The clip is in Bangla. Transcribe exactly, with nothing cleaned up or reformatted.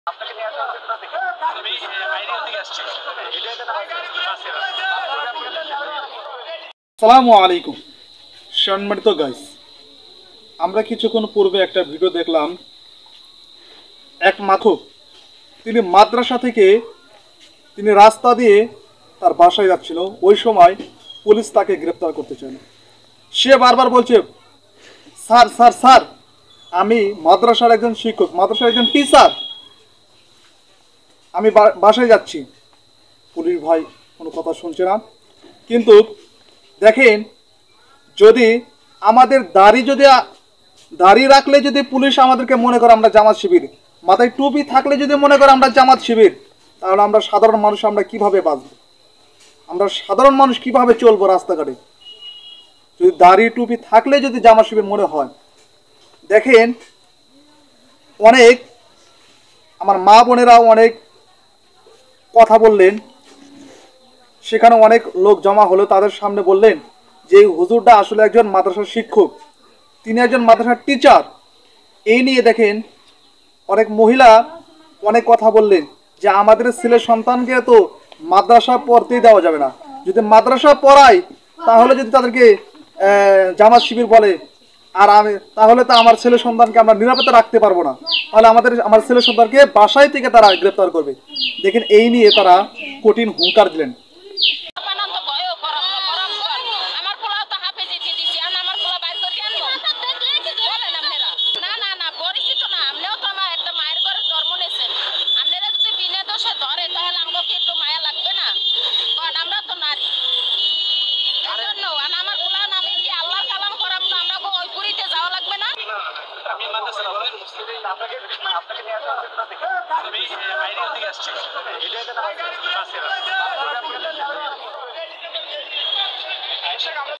আসসালামু আলাইকুম সম্মানিত গাইস, আমরা কিছুক্ষণ পূর্বে একটা ভিডিও দেখলাম। এক মাথক তিনি মাদ্রাসা থেকে তিনি রাস্তা দিয়ে তার বাসায় যাচ্ছিল। ওই সময় পুলিশ তাকে গ্রেপ্তার করতে চায় না। সে বারবার বলছে, স্যার স্যার স্যার আমি মাদ্রাসার একজন শিক্ষক, মাদ্রাসার একজন টিচার, আমি বাসায় যাচ্ছি। পুলিশ ভাই কোনো কথা শুনছে না। কিন্তু দেখেন, যদি আমাদের দাড়ি যদি দাড়ি রাখলে যদি পুলিশ আমাদেরকে মনে করে আমরা জামাত শিবির, মাথায় টুপি থাকলে যদি মনে করে আমরা জামাত শিবির, তাহলে আমরা সাধারণ মানুষ আমরা কিভাবে বাঁচবো? আমরা সাধারণ মানুষ কিভাবে চলবো রাস্তাঘাটে? যদি দাড়ি টুপি থাকলে যদি জামাত শিবির মনে হয়। দেখেন, অনেক আমার মা বোনেরাও অনেক কথা বললেন, সেখানে অনেক লোক জমা হলো। তাদের সামনে বললেন যে এই হুজুরটা আসলে একজন মাদ্রাসার শিক্ষক, তিনি একজন মাদ্রাসার টিচার। এই নিয়ে দেখেন অনেক মহিলা অনেক কথা বললেন যে আমাদের ছেলে সন্তানকে তো মাদ্রাসা পড়তেই দেওয়া যাবে না। যদি মাদ্রাসা পড়ায় তাহলে যদি তাদেরকে জামাত শিবির বলে, আর আমি তাহলে তো আমার ছেলে সন্তানকে আমরা নিরাপত্তা রাখতে পারবো না, তাহলে আমাদের আমার ছেলে সন্তানকে বাসায় থেকে তারা গ্রেপ্তার করবে। দেখেন, এই নিয়ে তারা কঠিন হুঙ্কার দিলেন। আমি আইডিয়া থেকে আসছি।